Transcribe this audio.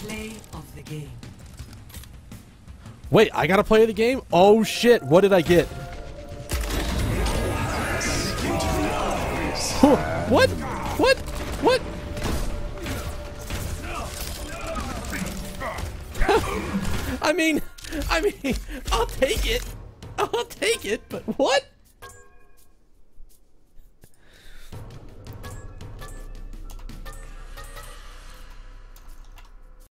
Play of the game. Wait, I gotta play the game? Oh shit, what did I get? What? What? What? I mean, I'll take it. I'll take it, but what?